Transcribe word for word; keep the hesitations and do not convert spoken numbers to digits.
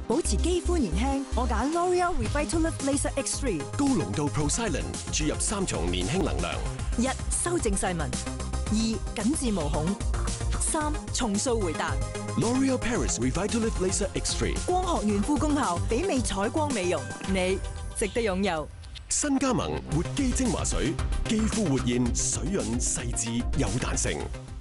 保持肌膚年輕，我揀 L'Oreal Revitalift Laser X 三。 高濃度 Prosilon 注入三重年輕能量。 一、修正細紋；二、緊緻毛孔；三、重塑回彈。 L'Oreal Paris Revitalift Laser X 三， 光學炫膚功效，媲美彩光美容，你值得擁有。 新加盟活肌精華水，肌膚活現，水潤細緻有彈性。